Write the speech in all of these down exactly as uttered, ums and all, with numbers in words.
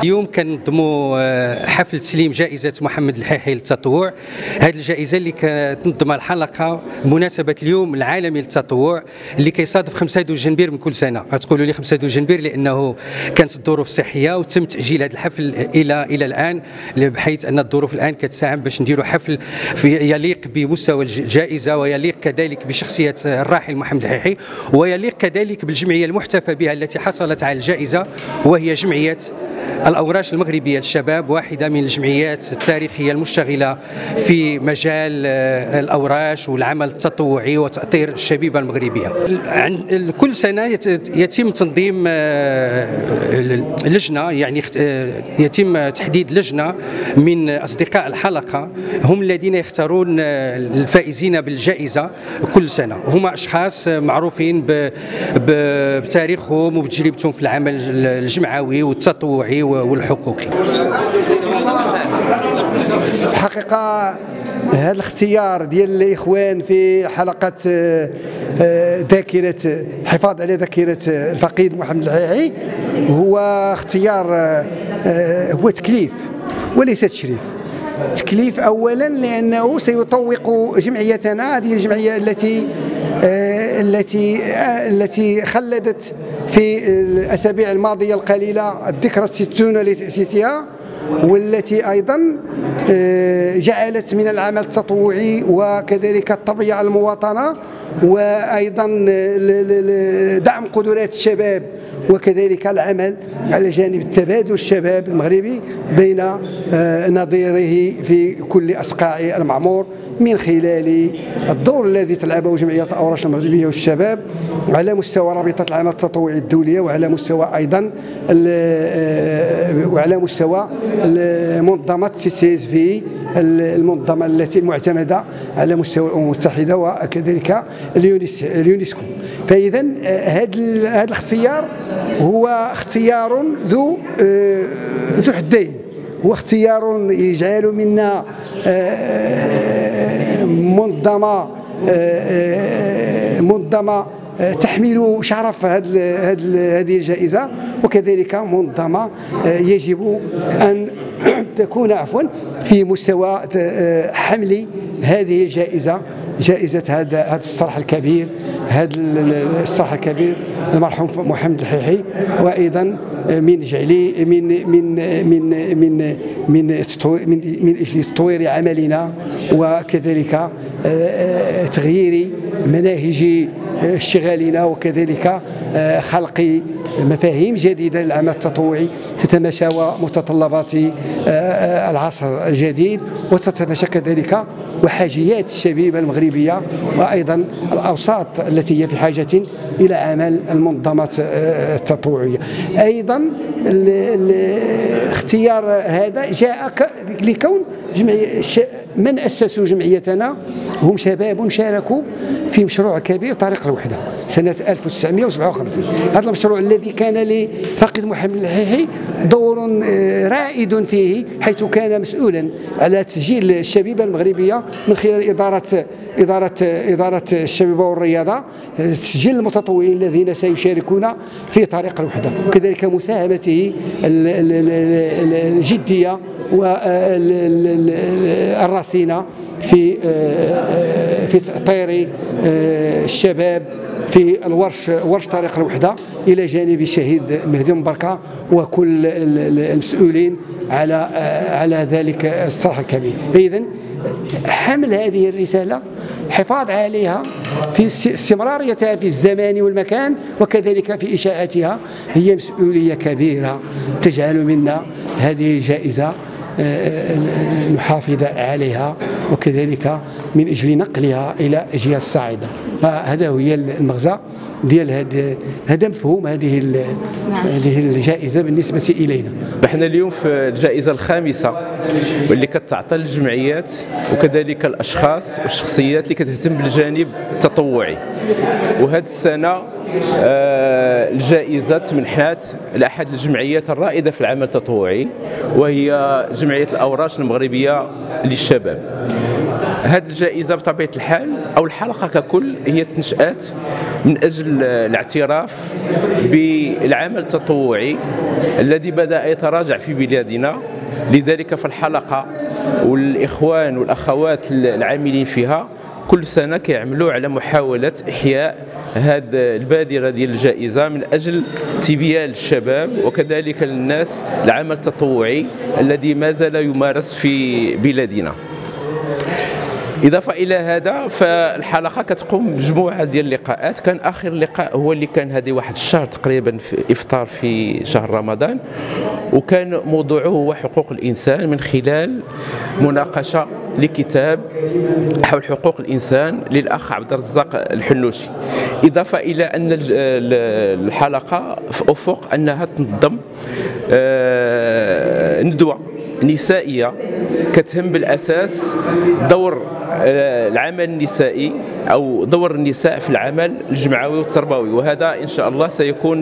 اليوم كنظموا حفل تسليم جائزة محمد الحيحي للتطوع. هذه الجائزة اللي كتنظمها الحلقة بمناسبة اليوم العالمي للتطوع اللي كيصادف خمسة جنبير من كل سنة. غتقولوا لي خمسة جنبير لأنه كانت الظروف الصحية وتم تأجيل هذا الحفل إلى إلى الآن، بحيث أن الظروف الآن كتساعد باش نديروا حفل يليق بمستوى الجائزة ويليق كذلك بشخصية الراحل محمد الحيحي، ويليق كذلك بالجمعية المحتفى بها التي حصلت على الجائزة، وهي جمعية الأوراش المغربية للشباب، واحدة من الجمعيات التاريخية المشتغلة في مجال الأوراش والعمل التطوعي وتأطير الشبيبة المغربية. كل سنة يتم تنظيم لجنة، يعني يتم تحديد لجنة من أصدقاء الحلقة هم الذين يختارون الفائزين بالجائزة كل سنة. هما أشخاص معروفين بتاريخهم وبتجربتهم في العمل الجمعوي والتطوعي والحقوقي. الحقيقة هذا الاختيار ديال الإخوان في حلقة ذاكرة الحفاظ على ذاكرة الفقيد محمد الحيحي هو اختيار، هو تكليف وليس تشريف. تكليف أولا لأنه سيطوق جمعيتنا، هذه الجمعية التي التي التي خلدت في الأسابيع الماضية القليلة الذكرى الستون لتأسيسها، والتي أيضا جعلت من العمل التطوعي وكذلك التربية على المواطنة وأيضا دعم قدرات الشباب وكذلك العمل على جانب التبادل الشباب المغربي بين نظيره في كل أصقاع المعمور، من خلال الدور الذي تلعبه جمعية الأوراش المغربية والشباب على مستوى رابطة العمل التطوعي الدولية، وعلى مستوى أيضا وعلى مستوى منظمة سي سي اس في، المنظمة التي المعتمدة على مستوى الأمم المتحدة وكذلك اليونسكو. فإذا هذا هذا الاختيار هو اختيار ذو ذو حدين، هو اختيار يجعل منا منظمة منظمة تحمل شرف هذه الجائزة، وكذلك منظمة يجب أن تكون عفوا في مستوى حمل هذه الجائزة، جائزة هذا هذا الصرح الكبير، هذا الصرح الكبير المرحوم محمد الحيحي، وأيضا من جعلي من من من من من من من اجل تطوير عملنا وكذلك تغيير مناهج اشتغالنا وكذلك خلق مفاهيم جديدة للعمل التطوعي تتماشى متطلبات العصر الجديد وتتماشى كذلك وحاجيات الشبيبة المغربية وأيضا الأوساط التي هي في حاجة إلى عمل المنظمات التطوعية. أيضا الاختيار هذا جاء لكون من أسسوا جمعيتنا هم شباب شاركوا في مشروع كبير طريق الوحدة سنة ألف وتسعمائة وسبعة وخمسين. هذا المشروع الذي كان لفقيد محمد الحيحي دور رائد فيه، حيث كان مسؤولا على تسجيل الشبيبة المغربية من خلال إدارة إدارة إدارة الشبيبة والرياضة، تسجيل المتطوعين الذين سيشاركون في طريق الوحدة، وكذلك مساهمته الجدية والرصينة في في تأطير الشباب في الورش ورش طريق الوحدة إلى جانب الشهيد مهدي مبركة وكل المسؤولين على على ذلك الصرح الكبير. فإذا حمل هذه الرسالة، حفاظ عليها في استمراريتها في الزمان والمكان وكذلك في إشاعتها، هي مسؤولية كبيرة تجعل منا هذه الجائزة نحافظ عليها وكذلك من أجل نقلها إلى أجيال الصاعدة. هذا هو المغزى ديال هذا هذا مفهوم هذه هذه الجائزة بالنسبة إلينا. احنا اليوم في الجائزة الخامسة واللي كتعطى للجمعيات وكذلك الأشخاص والشخصيات اللي كتهتم بالجانب التطوعي، وهذه السنة الجائزة تمنحات لأحد الجمعيات الرائدة في العمل التطوعي، وهي جمعية الأوراش المغربية للشباب. هذه الجائزة بطبيعة الحال أو الحلقة ككل هي تنشأت من أجل الاعتراف بالعمل التطوعي الذي بدأ يتراجع في بلادنا. لذلك فالحلقة والإخوان والأخوات العاملين فيها كل سنة كيعملوا على محاولة إحياء هذه البادرة ديال الجائزة من أجل تبيان الشباب وكذلك للناس العمل التطوعي الذي ما زال يمارس في بلادنا. إضافة إلى هذا فالحلقة كتقوم بمجموعة ديال اللقاءات. كان آخر لقاء هو اللي كان هذه واحد الشهر تقريبا في إفطار في شهر رمضان، وكان موضوعه هو حقوق الإنسان من خلال مناقشة لكتاب حول حقوق الإنسان للأخ عبد الرزاق الحنوشي. إضافة إلى أن الحلقة في أفق أنها تنظم ندوة نسائية كتهم بالأساس دور العمل النسائي أو دور النساء في العمل الجمعوي والتربوي، وهذا إن شاء الله سيكون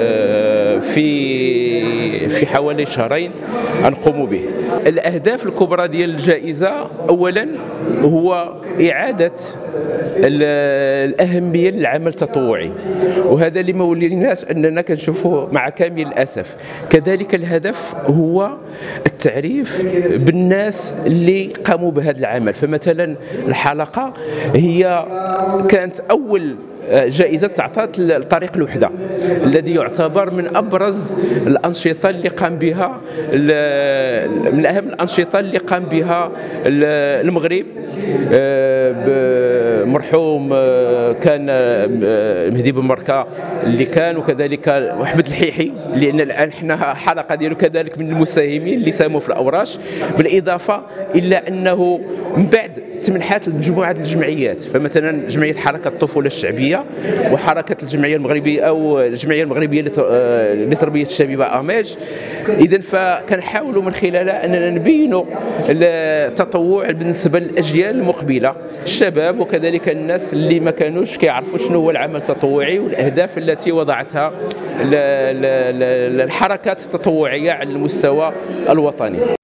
في في حوالي شهرين نقوم به. الأهداف الكبرى ديال الجائزة أولا هو إعادة الأهمية للعمل التطوعي، وهذا اللي ما وليناش أننا كنشوفوه مع كامل الأسف. كذلك الهدف هو التعريف بالناس اللي قاموا بهذا العمل. فمثلا الحلقة هي كانت أول جائزة تعطات لطريق الوحدة الذي يعتبر من أبرز الأنشطة اللي قام بها من أهم الأنشطة اللي قام بها المغرب. مرحوم كان مهدي بن مركة اللي كان، وكذلك أحمد الحيحي، لأن الآن احنا حلقة ديالو كذلك من المساهمين اللي ساهموا في الأوراش، بالإضافة إلى أنه من بعد تمنحات مجموعة الجمعيات. فمثلا جمعية حركة الطفولة الشعبية وحركة الجمعية المغربية أو الجمعية المغربية لتربية الشبيبة أماج. إذن فكنحاولوا من خلالها أننا نبينوا التطوع بالنسبة للأجيال المقبلة، الشباب وكذلك الناس اللي ما كانوش كيعرفوا شنو هو العمل التطوعي والأهداف التي وضعتها الحركات التطوعية على المستوى الوطني.